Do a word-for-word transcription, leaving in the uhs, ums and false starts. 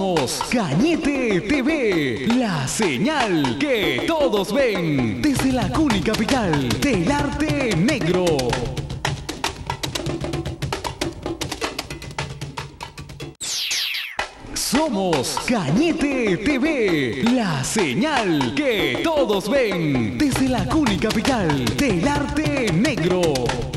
Somos Cañete T V, la señal que todos ven desde la Cuni Capital del arte negro. Somos Cañete T V, la señal que todos ven desde la Cuni Capital del arte negro.